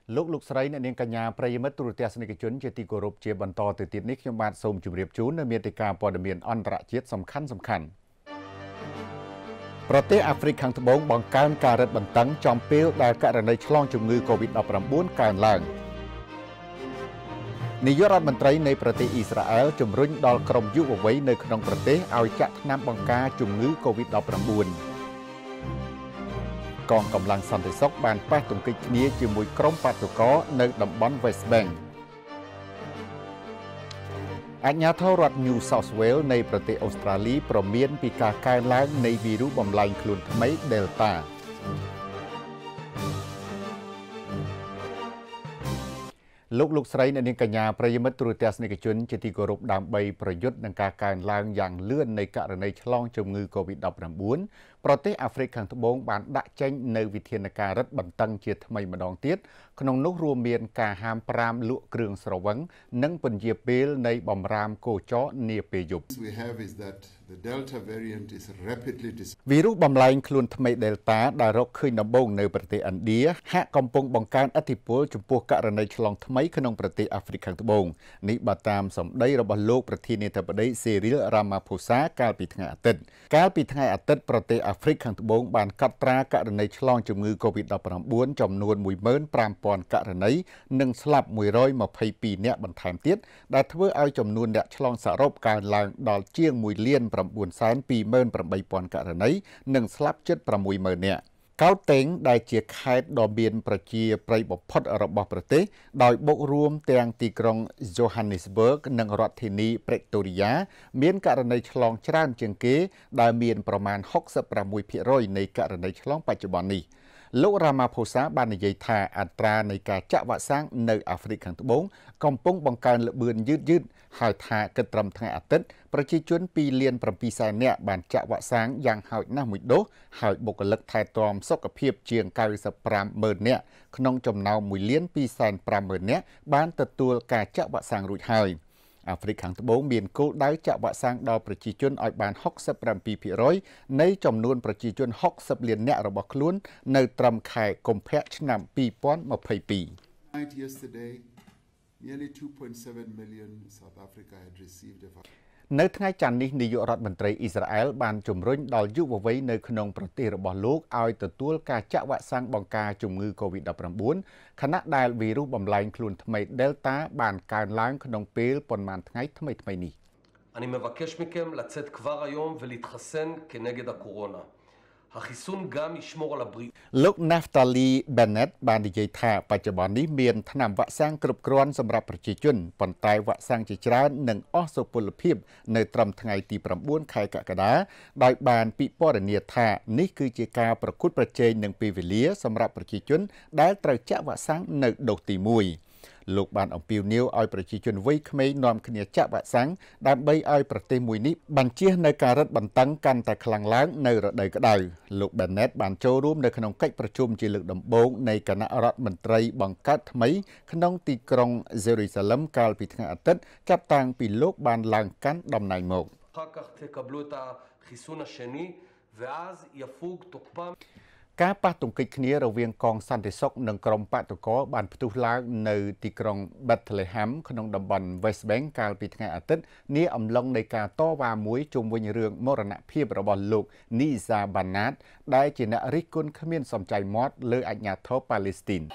លោកស្រីអ្នកនាងកញ្ញាប្រិយមិត្តទូរទស្សនិកជនជាទីគោរពជាបន្តទៅទៀតនេះខ្ញុំបាទសូមជម្រាបជូននៅមាតិកាព័ត៌មានអន្តរជាតិសំខាន់ប្រទេសអាហ្វ្រិកខាងត្បូងបង្កើនការរឹតបន្តឹងចំពេលដែលករណីឆ្លងជំងឺ COVID-19 កើនឡើងនាយករដ្ឋមន្ត្រីនៃប្រទេសអ៊ីស្រាអែលជំរុញដល់ក្រុមយុវវ័យនៅក្នុងប្រទេសឲ្យចាក់ថ្នាំបង្ការជំងឺ COVID-19 កងកម្លាំងសន្តិសុខបានប៉ះទង្គិចគ្នាជាមួយក្រុមបាតុករនៅតំបន់ West Bank អាជ្ញាធររដ្ឋ New South Wales នៃប្រទេសអូស្ត្រាលីព្រមានពីការកើនឡើងនៃវីរុសបំលែងខ្លួនថ្មី Delta លោកស្រីអ្នកនាងកញ្ញាប្រិយមិត្តទូរទស្សនិកជនជាទីគោរពដើម្បីប្រយុទ្ធនឹងការកើនឡើងយ៉ាងលឿននៃករណីឆ្លងជំងឺ COVID-19 ប្រទេសអាហ្វ្រិកខាងត្បូងបានដាក់ចេញនៅវិធានការរឹតបន្តឹងជាថ្មីម្ដងទៀតក្នុងនោះរួមមានការហាម5លក់គ្រឿងស្រវឹងនិងពន្យាពេលនៃបំរាមកោចរនាពេលយប់វីរុសបំលែងខ្លួនថ្មី Delta ដែលរកឃើញដំបូងនៅប្រទេសឥណ្ឌាហាក់កំពុងបង្កើនឥទ្ធិពលចំពោះករណីឆ្លងថ្មីក្នុងប្រទេសអាហ្វ្រិកខាងត្បូងនេះបើតាមសម្ដីរបស់លោកប្រធានាធិបតី Cyril Ramaphosa កាលពីថ្ងៃអាទិត្យប្រទេសអាហ្វ្រិកខាងត្បូងបានកត់ត្រាករណីឆ្លងជំងឺ COVID-19 ចំនួន 15,000 ករណីនិងស្លាប់122នាក់បន្ថែមទៀតដែលធ្វើឲ្យចំនួនអ្នកឆ្លងសរុបកើនឡើងដល់ជាង 1,928,000 ករណីនិងស្លាប់ជិត 60,000 នាក់កោតេងដែលជាខេត្តដ៏មានប្រជាប្រិយបំផុតរបស់ប្រទេសដោយបូករួមទាំងទីក្រុង Johannesburg និងរដ្ឋធានី Pretoria មានករណីឆ្លងច្រើនជាងគេដែលមានប្រមាណ 66% នៃករណីឆ្លងបច្ចុប្បន្ននេះលោក Ramaphosa បាននិយាយថាអត្រានៃការចាក់វ៉ាក់សាំងនៅអាហ្វ្រិកខាងត្បូងកំពុងបង្កើនល្បឿនយឺតហើយថាគិតត្រឹមថ្ងៃអាទិត្យប្រជាជន 2.7 លាននាក់បានចាក់វ៉ាក់សាំងយ៉ាងហោចណាស់មួយដូសហើយបុគ្គលិកថែទាំសុខភាពជាង 95,000 នាក់ក្នុងចំណោម 1,250,000 នាក់បានទទួលការចាក់វ៉ាក់សាំងរួចហើយអាហ្វ្រិកខាងត្បូងមានគោលដៅចាក់វ៉ាក់សាំងដល់ប្រជាជនឲ្យបាន 67% នៃចំនួនប្រជាជន 60 លាននាក់របស់ខ្លួននៅត្រឹមខែកុម្ភៈឆ្នាំ 2022 នៅថ្ងៃច័ន្ទនេះនាយករដ្ឋមន្ត្រីអ៊ីស្រាអែលបានជំរុញដល់យុវវ័យនៅក្នុងប្រទេសរបស់លោកឲ្យទទួលការចាក់វ៉ាក់សាំងបង្ការជំងឺ COVID-19 ខណៈដែលវីរុសបំលែងខ្លួនថ្មី Delta បានកើនឡើងក្នុងពេលប៉ុន្មានថ្ងៃថ្មីនេះ אני מבקש מכם לצאת כבר היום ולהתחסן כנגד הקורונה. החיסון גם ישמור על הבריאות. លោក Naftali Bennett បាននិយាយថាបច្ចុប្បន្ននេះមានថ្នាំវ៉ាក់សាំងគ្រប់គ្រាន់សម្រាប់ប្រជាជនប៉ុន្តែវ៉ាក់សាំងជាច្រើននឹងអស់សុពលភាពនៅត្រឹមថ្ងៃទី 9 ខែកក្កដាដោយបានពិពណ៌នាថានេះគឺជាការប្រកួតប្រជែងនឹងពេលវេលាសម្រាប់ប្រជាជនដែលត្រូវចាក់វ៉ាក់សាំងនៅដូសទី 1លោកបានអំពាវនាវឲ្យប្រជាជនវ័យក្មេងនាំគ្នាចាក់វ៉ាក់សាំងដើម្បីឲ្យប្រទេសមួយនេះបញ្ជៀសនៅការរឹតបន្តឹងកាន់តែខ្លាំងឡើងនៅរដូវក្តៅលោក Bennett បានចូលរួមនៅក្នុងកិច្ចប្រជុំជាលើកដំបូងនៃគណៈរដ្ឋមន្ត្រីបង្កើតថ្មីក្នុងទីក្រុង Jerusalem កាលពីថ្ងៃអាទិត្យចាប់តាំងពីលោកបានឡើងកាន់តំណែងមកការប៉ះទង្គិចគ្នារវាងកងសន្តិសុខនិងក្រុមបាតុករបានផ្ទុះឡើងនៅទីក្រុង Bethlehem ក្នុងតំបន់ West Bank កាលពីថ្ងៃអាទិត្យនាអំឡុងនៃការតវ៉ាមួយជុំវិញរឿងមរណភាពរបស់លោក Nizar Banat ដែលជាអ្នករិះគន់គ្មានសំចៃមាត់លើអាជ្ញាធរប៉ាឡេស្ទី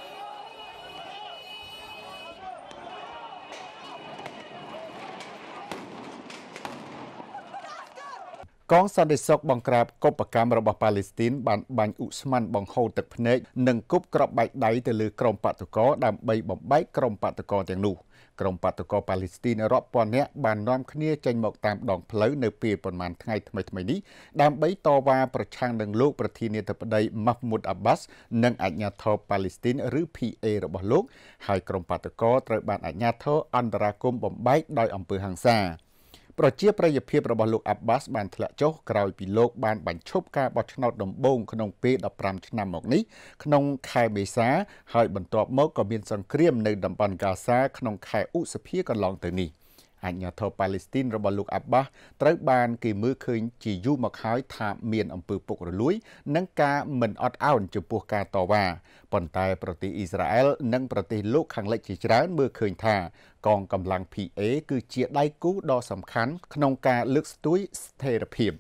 នកងសន្តិសុខបង្ក្រាបកុបកម្មរបស់ប៉ាឡេស្ទីនបានបាញ់ឧស្ម័នបង្ហូរទឹកភ្នែកនិងគប់គ្រាប់បែកដៃទៅលើក្រុមបាតុករដើម្បីបំបែកក្រុមបាតុករទាំងនោះក្រុមបាតុករប៉ាឡេស្ទីនរាប់ពាន់នាក់បាននាំគ្នាចេញមកតាមដងផ្លូវនៅពេលប្រមាណថ្ងៃថ្មីនេះដើម្បីតវ៉ាប្រឆាំងនឹងលោកប្រធានាធិបតី Mahmoud Abbas និងអាជ្ញាធរប៉ាឡេស្ទីនឬ PA របស់លោកហើយក្រុមបាតុករត្រូវបានអាជ្ញាធរអន្តរាគមន៍បំបែកដោយអំពើហិង្សាប្រជាប្រិយភាពរបស់លោក Abbas បានធ្លាក់ចុះក្រោយពីលោកបានបញ្ឈប់ការបោះឆ្នោតដំបូងក្នុងពេល15ឆ្នាំមកនេះក្នុងខែមេសាហើយបន្ទាប់មកក៏មានសង្គ្រាមនៅតំបន់ហ្គាហ្សាក្នុងខែឧសភាកន្លងទៅនេះអាញាធរប៉ាឡេស្ទីនរបស់លោកអាប់បាសត្រូវបានគេមើលឃើញជាយូរមកហើយថាមានអំពើពុករលួយនិងការមិនអត់ឱនចំពោះការតវ៉ាប៉ុន្តែប្រទេសអ៊ីស្រាអែលនិងប្រទេសលោកខាងលិចជាច្រើនមើលឃើញថាកងកម្លាំង PA គឺជាដៃគូដ៏សំខាន់ក្នុងការលើកស្ទួយស្ថិរភាព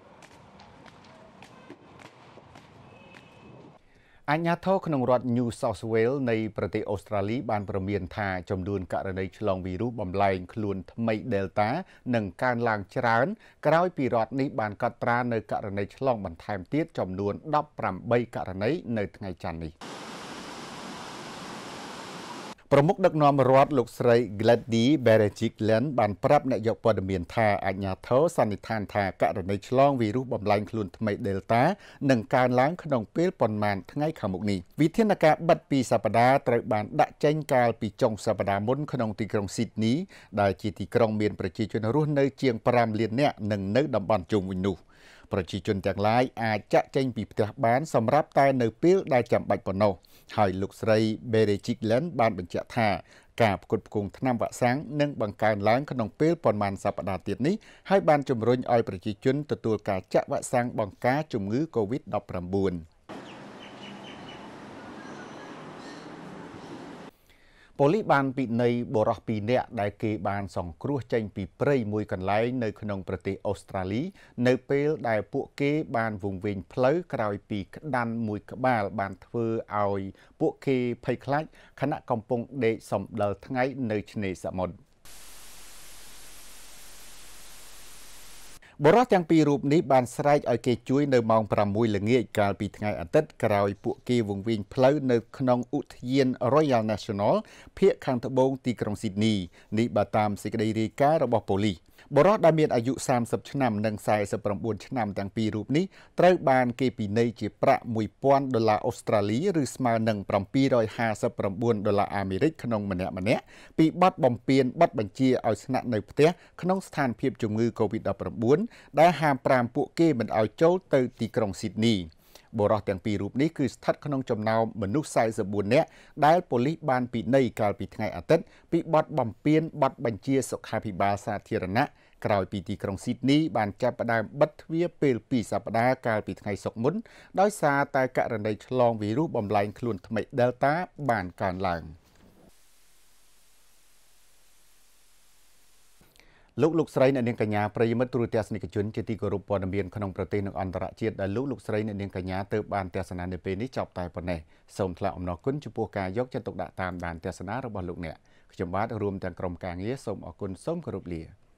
អាជ្ញាធរក្នុងរដ្ឋ New South Wales នៃប្រទេសអូស្ត្រាលីបានព្រមានថាចំនួនករណីឆ្លងវីរុសបំលែងខ្លួនថ្មី Delta នឹងកើនឡើងច្រើនក្រោយពីរដ្ឋនេះបានកត់ត្រានៅករណីឆ្លងបន្ថែមទៀតចំនួន18ករណីនៅថ្ងៃច័ន្ទនេះប្រមុខដឹកនាំរដ្ឋលោកស្រី Gladys Berejiklian បានប្រាប់អ្នកយកព័ត៌មានថាអាជ្ញាធរសន្និដ្ឋានថាករណីឆ្លងវីរុសបំលែងខ្លួនថ្មី Delta នឹងកើនឡើងក្នុងពេលប៉ុន្មានថ្ងៃខាងមុខនេះវិធានការបិទ2សប្តាហ៍ត្រូវបានដាក់ចេញកាលពីចុងសប្តាហ៍មុនក្នុងទីក្រុង Sydney ដែលជាទីក្រុងមានប្រជាជនរស់នៅជាង5លាននាក់និងនៅតំបន់ជុំវិញនោះប្រជាជនទាំងឡាយអាចចាក់ចេញពីផ្ទះបានសម្រាប់តែនៅពេលដែលចាំបាច់ប៉ុណ្ណោះហើយលោកស្រី Berejiklian បានបញ្ជាក់ថាការផ្គត់ផ្គង់ថ្នាំវ៉ាក់សាំងនឹងបង្កើនឡើងក្នុងពេលប៉ុន្មានសប្តាហ៍ទៀតនេះហើយបានជំរុញឲ្យប្រជាជនទទួលការចាក់វ៉ាក់សាំងបង្ការជំងឺ COVID-19ប៉ូលីសបានពិន័យបុរស2នាក់ដែលគេបានសង្គ្រោះចេញពីព្រៃមួយកន្លែងនៅក្នុងប្រទេសអូស្ត្រាលីនៅពេលដែលពួកគេបានវង្វេងផ្លូវក្រោយពីក្តាន់មួយក្បាលបានធ្វើឲ្យពួកគេភ័យខ្លាចខណៈកំពុងដេកសំដិលថ្ងៃនៅឆ្នេរសមុទ្របុរសទាំងពីររូបនេះបានស្រែកឲ្យគេជួយនៅម៉ោង6ល្ងាចកាលពីថ្ងៃអាទិត្យក្រោយពួកគេវង្វេងផ្លូវនៅក្នុងឧទ្យាន Royal National ភាគខាងត្បូងទីក្រុង Sydney នេះបើតាមសេចក្តីរាយការណ៍របស់ប៉ូលីសបុរសដែលមានអាយុ30ឆ្នាំនិង49ឆ្នាំទាំងពីររូបនេះត្រូវបានគេពិន័យជាប្រាក់$1,000អូស្ត្រាលីឬស្មើនឹង$759អាមេរិកក្នុងម្នាក់ពីបទបំពានបទបញ្ជាឲ្យស្នាក់នៅផ្ទះក្នុងស្ថានភាពជំងឺ COVID-19 ដែលហាម5ពួកគេមិនឲ្យចូលទៅទីក្រុង Sydneyបុរសទាំងពីររូបនេះគឺស្ថិតក្នុងចំណោមមនុស្ស44នាក់ដែលប៉ូលីសបានពិន័យកាលពីថ្ងៃអាទិត្យពីបទបំពានបទបញ្ជាសុខាភិបាលសាធារណៈក្រោយពីទីក្រុង Sydney បានចាប់ផ្ដើមបិទទ្វារពេល2សប្តាហ៍កាលពីថ្ងៃសុក្រមុនដោយសារតែករណីឆ្លងវីរុសបំលែងខ្លួនថ្មី Delta បានកើនឡើងលោកស្រីអ្នកនាងកញ្ញាប្រិយមិត្តទូរទស្សនិកជនជាទីគោរពព័ត៌មានក្នុងប្រទេសនិងអន្តរជាតិដែលលោកស្រីអ្នកនាងកញ្ញាទើបបានទស្សនានៅពេលនេះចប់តែប៉ុណ្ណេះសូមថ្លែងអំណរគុណចំពោះការយកចិត្តទុកដាក់តាមដានទស្សនារបស់លោកអ្នកខ្ញុំបាទរួមទាំងក្រុមការងារសូមអរគុណសូមគោរពលា